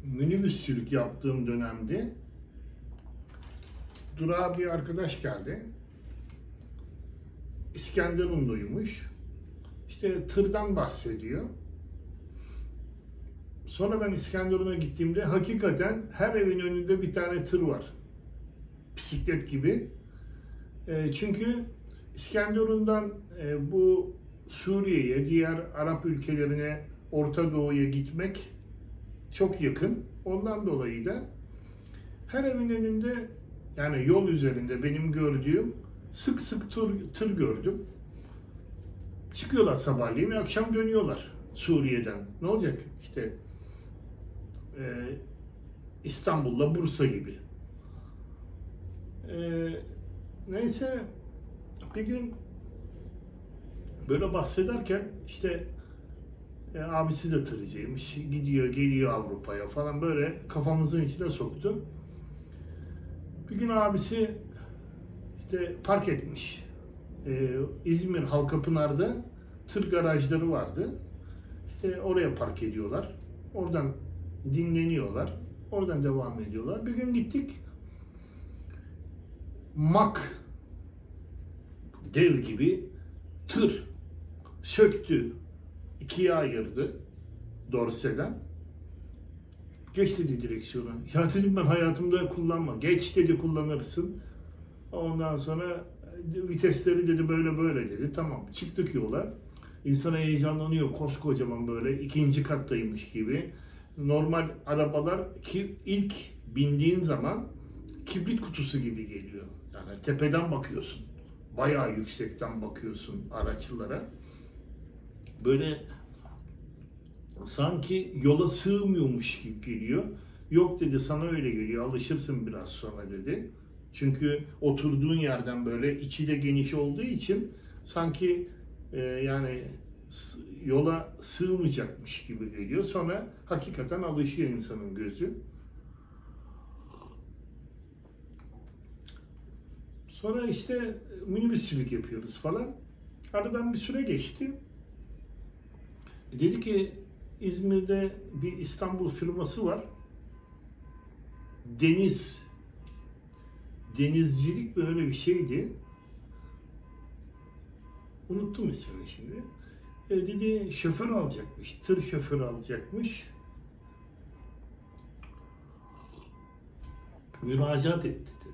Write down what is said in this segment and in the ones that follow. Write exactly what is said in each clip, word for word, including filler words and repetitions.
minibüsçülük yaptığım dönemde durağa bir arkadaş geldi. İskenderunluymuş. İşte tırdan bahsediyor. Sonra ben İskenderun'a gittiğimde hakikaten her evin önünde bir tane tır var. Bisiklet gibi. E, çünkü İskenderun'dan e, bu Suriye'ye, diğer Arap ülkelerine, Orta Doğu'ya gitmek çok yakın. Ondan dolayı da her evin önünde, yani yol üzerinde benim gördüğüm sık sık tır, tır gördüm. Çıkıyorlar sabahleyin, akşam dönüyorlar Suriye'den. Ne olacak? İşte e, İstanbul'la Bursa gibi. E, neyse bir gün böyle bahsederken işte e, abisi de tırcıymış, gidiyor geliyor Avrupa'ya falan, böyle kafamızın içine soktu. Bir gün abisi işte park etmiş. Ee, İzmir Halkapınar'da tır garajları vardı. İşte oraya park ediyorlar. Oradan dinleniyorlar. Oradan devam ediyorlar. Bir gün gittik. Mak dev gibi tır söktü. İkiye ayırdı dorseden. Geç dedi direksiyona. Ya dedim, ben hayatımda kullanma. Geç dedi, kullanırsın. Ondan sonra vitesleri dedi böyle böyle dedi. Tamam, çıktık yola. İnsan heyecanlanıyor, koskocaman böyle ikinci kattaymış gibi. Normal arabalar ki ilk bindiğin zaman kibrit kutusu gibi geliyor. Yani tepeden bakıyorsun. Bayağı yüksekten bakıyorsun araçlara. Böyle sanki yola sığmıyormuş gibi geliyor. Yok dedi, sana öyle geliyor, alışırsın biraz sonra dedi. Çünkü oturduğun yerden böyle içi de geniş olduğu için sanki e, yani yola sığmayacakmış gibi geliyor. Sonra hakikaten alışıyor insanın gözü. Sonra işte minibüsçülük yapıyoruz falan. Aradan bir süre geçti. Dedi ki İzmir'de bir İstanbul firması var. Deniz Denizcilik böyle bir şeydi. Unuttum ismini şimdi. E dedi şoför alacakmış, tır şoförü alacakmış. Müracaat etti dedi.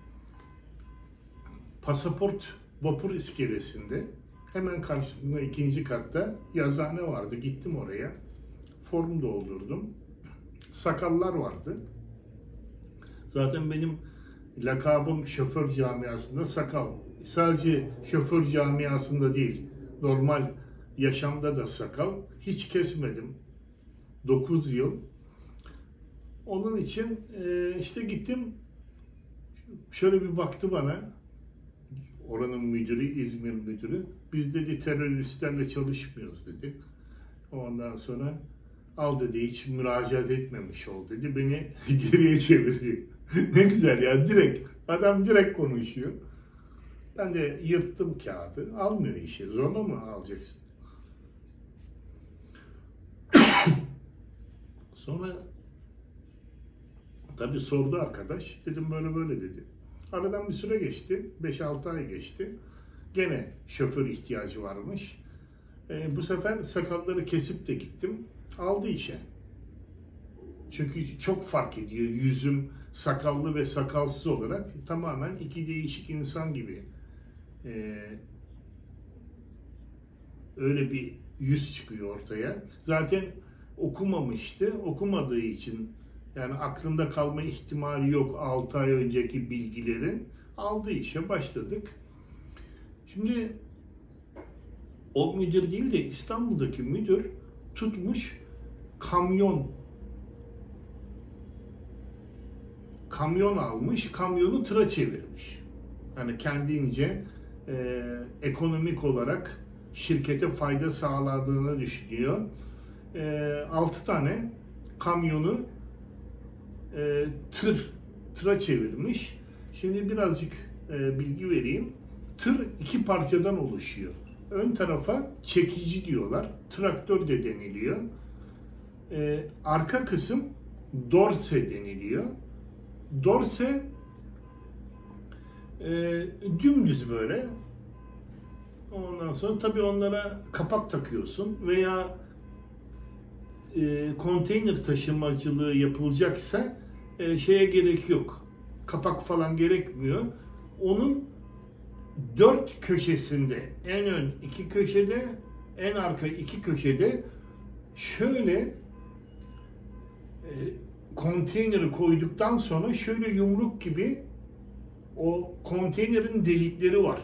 Pasaport vapur iskelesinde hemen karşısında ikinci katta yazıhane vardı. Gittim oraya. Form doldurdum. Sakallar vardı. Zaten benim lakabım şoför camiasında sakal. Sadece şoför camiasında değil, normal yaşamda da sakal. Hiç kesmedim. dokuz yıl. Onun için işte gittim. Şöyle bir baktı bana. Oranın müdürü, İzmir müdürü. Biz dedi teröristlerle çalışmıyoruz dedi. Ondan sonra al dedi, hiç müracaat etmemiş ol dedi. Beni geriye çevirdi. Ne güzel ya, direkt. Adam direkt konuşuyor. Ben de yırttım kağıdı. Almıyor işi. Zorla mı alacaksın? Sonra tabii sordu arkadaş. Dedim böyle böyle dedi. Aradan bir süre geçti. beş altı ay geçti. Gene şoför ihtiyacı varmış. E, bu sefer sakalları kesip de gittim. Aldı işe. Çünkü çok fark ediyor yüzüm sakallı ve sakalsız olarak, tamamen iki değişik insan gibi. Ee, öyle bir yüz çıkıyor ortaya. Zaten okumamıştı. Okumadığı için yani aklında kalma ihtimali yok altı ay önceki bilgilerin. Aldığı işe başladık. Şimdi o müdür değil de İstanbul'daki müdür tutmuş kamyon kamyon almış, kamyonu tıra çevirmiş. Yani kendince e, ekonomik olarak şirkete fayda sağladığını düşünüyor. E, altı tane kamyonu e, tır, tıra çevirmiş. Şimdi birazcık e, bilgi vereyim. Tır iki parçadan oluşuyor. Ön tarafa çekici diyorlar. Traktör de deniliyor. E, arka kısım dorse deniliyor. Dorse e, dümdüz böyle. Ondan sonra tabii onlara kapak takıyorsun veya e, konteyner taşımacılığı yapılacaksa e, şeye gerek yok. Kapak falan gerekmiyor. Onun dört köşesinde, en ön iki köşede, en arka iki köşede şöyle e, konteyneri koyduktan sonra şöyle yumruk gibi o konteynerin delikleri var.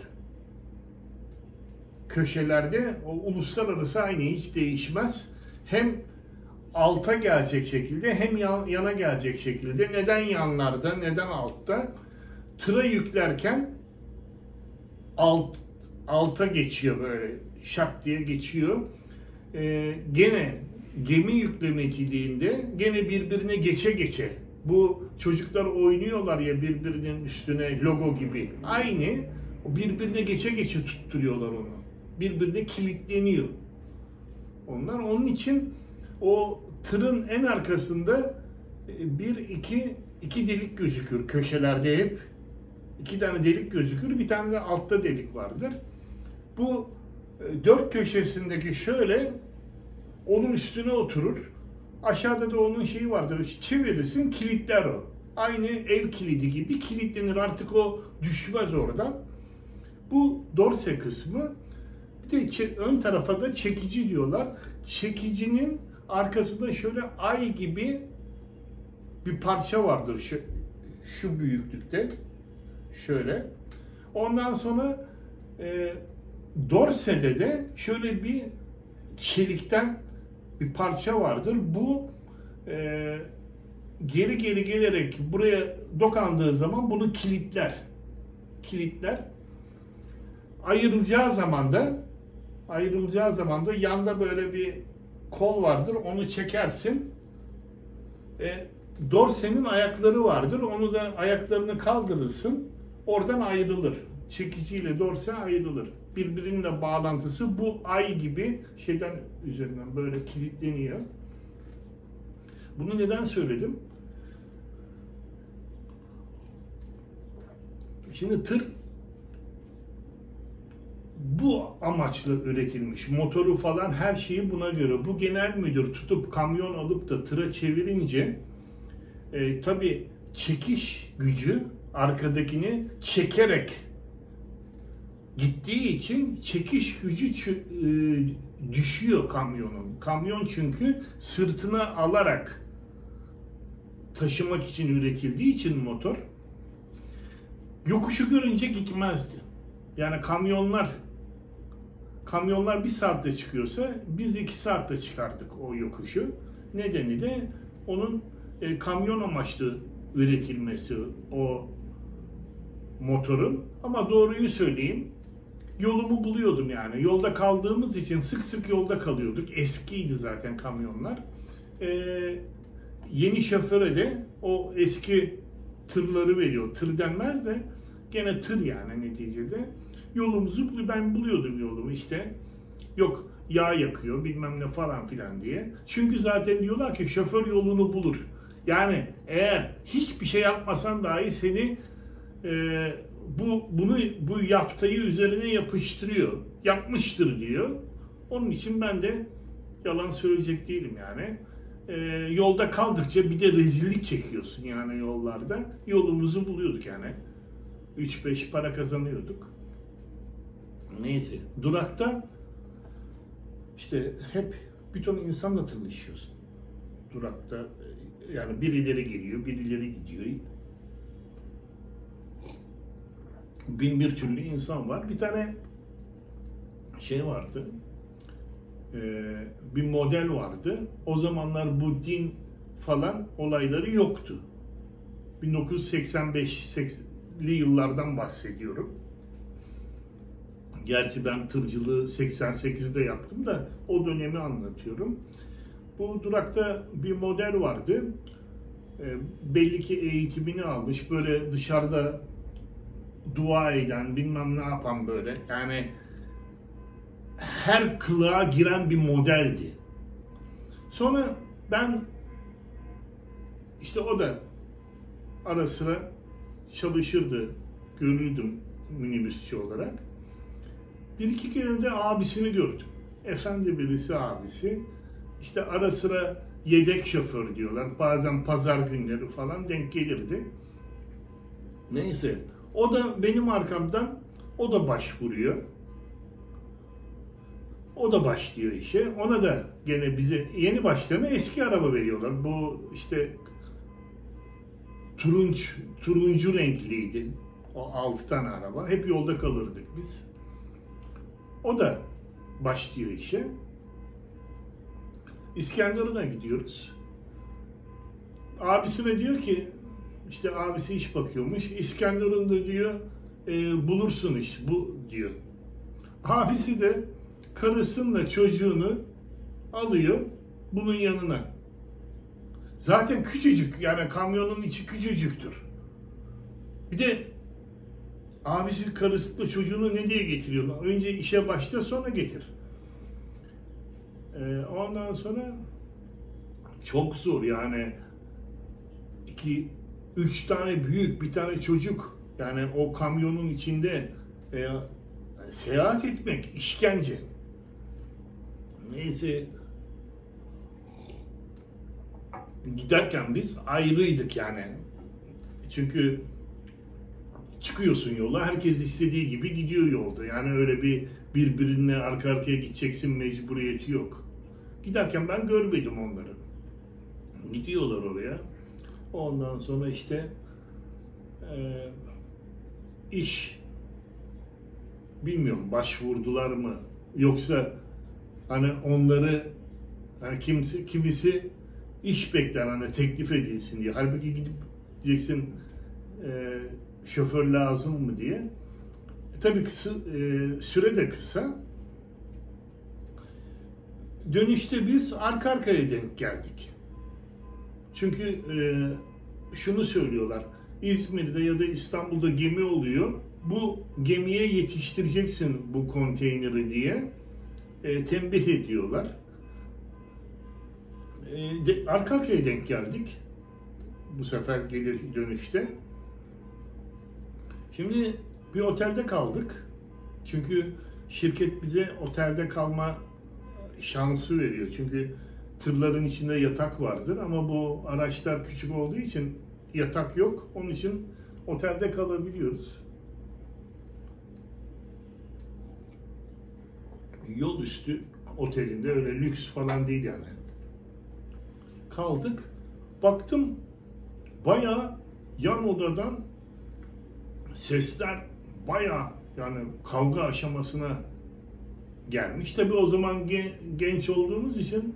Köşelerde o uluslararası aynı, hiç değişmez. Hem alta gelecek şekilde hem yan, yana gelecek şekilde. Neden yanlarda, neden altta? Tıra yüklerken alt alta geçiyor, böyle şak diye geçiyor. Ee, gene gemi yüklemeciliğinde gene birbirine geçe geçe. Bu çocuklar oynuyorlar ya birbirinin üstüne logo gibi. Aynı birbirine geçe geçe tutturuyorlar onu. Birbirine kilitleniyor. Onlar onun için o tırın en arkasında bir iki iki delik gözükür köşelerde hep. İki tane delik gözükür, bir tane de altta delik vardır. Bu dört köşesindeki şöyle onun üstüne oturur. Aşağıda da onun şeyi vardır. Çevirirsin, kilitler o. Aynı ev kilidi gibi kilitlenir. Artık o düşmez oradan. Bu dorse kısmı. Bir de ön tarafa da çekici diyorlar. Çekicinin arkasında şöyle ay gibi bir parça vardır. Şu, şu büyüklükte. Şöyle. Ondan sonra e, dorsede de şöyle bir çelikten bir parça vardır. Bu e, geri geri gelerek buraya dokandığı zaman bunu kilitler. Kilitler. Ayrılacağı zaman da ayrılacağı zaman da yanda böyle bir kol vardır. Onu çekersin. E, dorsenin ayakları vardır. Onu da ayaklarını kaldırırsın. Oradan ayrılır. Çekiciyle dorse ayrılır. Birbirine bağlantısı bu ay gibi şeyden üzerinden böyle kilitleniyor. Bunu neden söyledim? Şimdi tır bu amaçla üretilmiş. Motoru falan her şeyi buna göre. Bu genel müdür tutup kamyon alıp da tıra çevirince e, tabii çekiş gücü arkadakini çekerek gittiği için çekiş gücü e, düşüyor kamyonun. Kamyon çünkü sırtına alarak taşımak için üretildiği için motor yokuşu görünce gitmezdi. Yani kamyonlar kamyonlar bir saatte çıkıyorsa biz iki saatte çıkardık o yokuşu. Nedeni de onun e, kamyon amaçlı üretilmesi o motorun. Ama doğruyu söyleyeyim, yolumu buluyordum yani. Yolda kaldığımız için sık sık yolda kalıyorduk. Eskiydi zaten kamyonlar. Ee, yeni şoföre de o eski tırları veriyor. Tır denmez de gene tır yani neticede. Yolumuzu ben buluyordum yolumu işte. Yok yağ yakıyor bilmem ne falan filan diye. Çünkü zaten diyorlar ki şoför yolunu bulur. Yani eğer hiçbir şey yapmasan dahi seni e, bu bunu bu yaftayı üzerine yapıştırıyor. Yapmıştır diyor. Onun için ben de yalan söyleyecek değilim yani. E, yolda kaldıkça bir de rezillik çekiyorsun yani yollarda. Yolumuzu buluyorduk yani. üç beş para kazanıyorduk. Neyse. Durakta işte hep bir ton insanla tanışıyorsun. Durakta yani birileri geliyor, birileri gidiyor. Bin bir türlü insan var. Bir tane şey vardı. Bir model vardı. O zamanlar bu din falan olayları yoktu. bin dokuz yüz seksen beşli yıllardan bahsediyorum. Gerçi ben tırcılığı seksen sekizde yaptım da o dönemi anlatıyorum. Bu durakta bir model vardı. E, belli ki eğitimini almış. Böyle dışarıda dua eden, bilmem ne yapan böyle. Yani her kılığa giren bir modeldi. Sonra ben işte o da ara sıra çalışırdı, görürdüm minibüsçü olarak. Bir iki kere de abisini gördüm. Efendi birisi abisi. İşte ara sıra yedek şoför diyorlar. Bazen pazar günleri falan denk gelirdi. Neyse. O da benim arkamdan o da başvuruyor. O da başlıyor işe. Ona da gene bize yeni başlayana eski araba veriyorlar. Bu işte turunç, turuncu renkliydi. O altı tane araba. Hep yolda kalırdık biz. O da başlıyor işe. İskenderun'a gidiyoruz. Abisine diyor ki, işte abisi iş bakıyormuş. İskenderun'da diyor, e, bulursun iş, bu diyor. Abisi de karısıyla çocuğunu alıyor bunun yanına. Zaten küçücük, yani kamyonun içi küçücüktür. Bir de abisi karısıyla çocuğunu ne diye getiriyorlar? Önce işe başla, sonra getir. Ee, ondan sonra çok zor yani. İki, üç tane büyük, bir tane çocuk. Yani o kamyonun içinde e, seyahat etmek işkence. Neyse, giderken biz ayrıydık yani. Çünkü çıkıyorsun yola, herkes istediği gibi gidiyor yolda. Yani öyle bir birbirine arka arkaya gideceksin mecburiyeti yok. Giderken ben görmedim onları. Gidiyorlar oraya. Ondan sonra işte e, iş, bilmiyorum başvurdular mı yoksa hani onları, hani kimisi kimisi iş bekler hani teklif edilsin diye. Halbuki gidip diyeceksin e, şoför lazım mı diye. E, tabii kısa, e, süre de kısa. Dönüşte biz arka arkaya denk geldik. Çünkü e, şunu söylüyorlar. İzmir'de ya da İstanbul'da gemi oluyor. Bu gemiye yetiştireceksin bu konteyneri diye e, tembih ediyorlar. E, de, arka arkaya denk geldik. Bu sefer gelir dönüşte. Şimdi bir otelde kaldık. Çünkü şirket bize otelde kalma şansı veriyor. Çünkü tırların içinde yatak vardır ama bu araçlar küçük olduğu için yatak yok. Onun için otelde kalabiliyoruz. Yol üstü otelinde, öyle lüks falan değil yani. Kaldık. Baktım bayağı yan odadan sesler bayağı yani kavga aşamasına gelmiş. Tabii o zaman genç olduğumuz için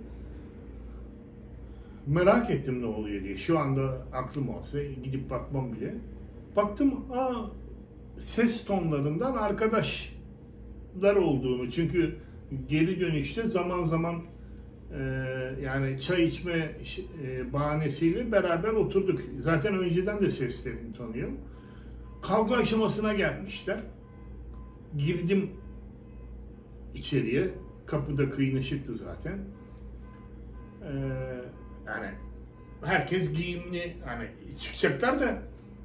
merak ettim ne oluyor diye. Şu anda aklım olsa gidip bakmam bile. Baktım, aa, ses tonlarından arkadaşlar olduğunu. Çünkü geri dönüşte zaman zaman e, yani çay içme e, bahanesiyle beraber oturduk. Zaten önceden de seslerini tanıyorum. Kavga aşamasına gelmişler. Girdim içeriye. Kapıda kıyınışıktı zaten. Ee, yani herkes giyimli, hani çıkacaklar da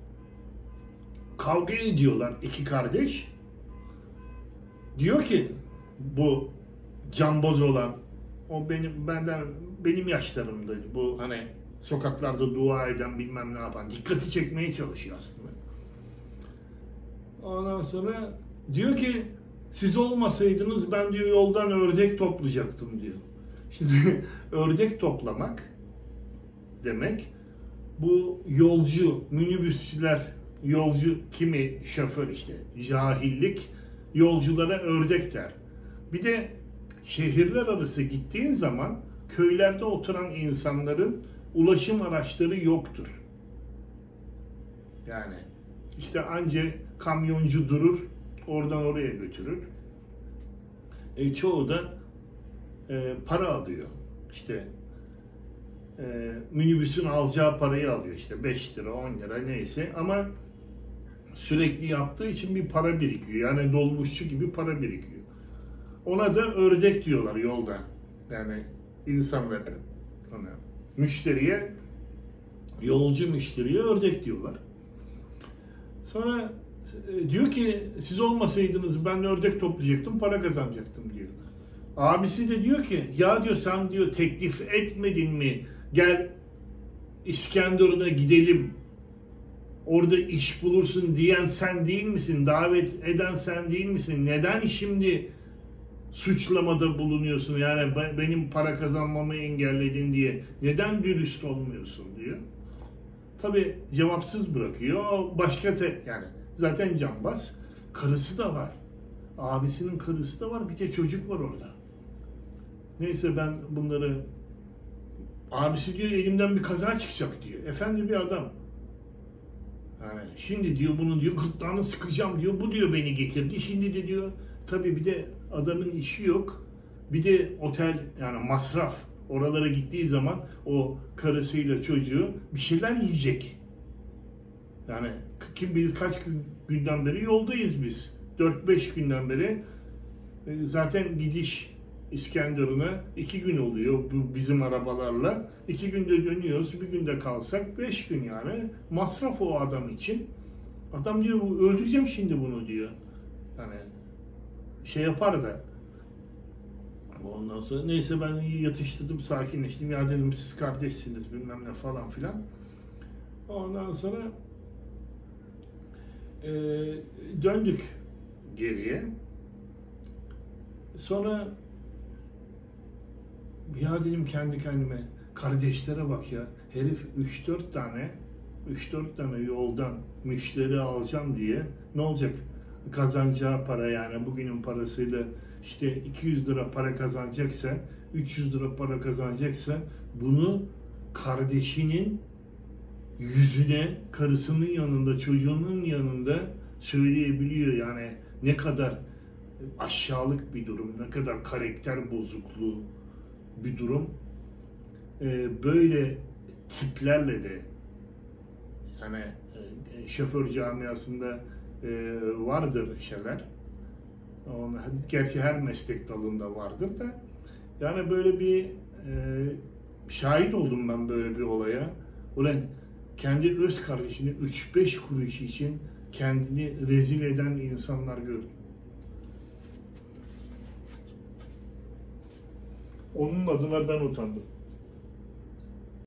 kavga ediyorlar iki kardeş. Diyor ki bu camboz olan, o benim benden benim yaşlarımda, bu hani sokaklarda dua eden bilmem ne yapan, dikkati çekmeye çalışıyor aslında. Ondan sonra diyor ki siz olmasaydınız ben diyor yoldan ördek toplayacaktım diyor. Şimdi ördek toplamak demek, bu yolcu, minibüsçüler, yolcu kimi şoför işte cahillik, yolculara ördek der. Bir de şehirler arası gittiğin zaman köylerde oturan insanların ulaşım araçları yoktur. Yani işte anca kamyoncu durur, oradan oraya götürür. E, çoğu da e, para alıyor. İşte e, minibüsün alacağı parayı alıyor, işte beş lira, on lira neyse, ama sürekli yaptığı için bir para birikiyor. Yani dolmuşçu gibi para birikiyor. Ona da ördek diyorlar yolda. Yani insanlara, ona, müşteriye Yolcu müşteriye ördek diyorlar. Sonra e, diyor ki siz olmasaydınız ben ördek toplayacaktım, para kazanacaktım diyor. Abisi de diyor ki ya diyor sen diyor teklif etmedin mi? Gel İskenderun'a gidelim. Orada iş bulursun diyen sen değil misin? Davet eden sen değil misin? Neden şimdi suçlamada bulunuyorsun? Yani benim para kazanmamı engelledin diye. Neden dürüst olmuyorsun diyor. Tabii cevapsız bırakıyor. Başka te yani zaten cambaz. Karısı da var. Abisinin karısı da var. Bir de çocuk var orada. Neyse ben bunları abisi diyor elimden bir kaza çıkacak diyor. Efendi bir adam. Yani şimdi diyor bunu diyor gırtlağını sıkacağım diyor. Bu diyor beni getirdi. Şimdi de diyor tabii bir de adamın işi yok. Bir de otel yani masraf. Oralara gittiği zaman o karısıyla çocuğu bir şeyler yiyecek. Yani kim bilir kaç günden beri yoldayız biz. dört beş günden beri zaten gidiş İskenderun'a iki gün oluyor bu bizim arabalarla. İki günde dönüyoruz. Bir günde kalsak beş gün yani. Masraf o adam için. Adam diyor öldüreceğim şimdi bunu diyor. Yani şey yapar da. Ondan sonra neyse ben yatıştırdım, sakinleştim. Ya dedim siz kardeşsiniz bilmem ne falan filan. Ondan sonra e, döndük geriye. Sonra ya dedim kendi kendime kardeşlere bak ya herif üç dört tane üç dört tane yoldan müşteri alacağım diye ne olacak kazanacağı para yani bugünün parasıyla işte iki yüz lira para kazanacaksa üç yüz lira para kazanacaksa bunu kardeşinin yüzüne karısının yanında çocuğunun yanında söyleyebiliyor yani ne kadar aşağılık bir durum ne kadar karakter bozukluğu bir durum. Ee, böyle tiplerle de yani e, şoför camiasında e, vardır şeyler. Onun, gerçi her meslek dalında vardır da yani böyle bir e, şahit oldum ben böyle bir olaya. Ulan kendi öz kardeşini üç beş kuruş için kendini rezil eden insanlar gördüm. Onun adına ben utandım.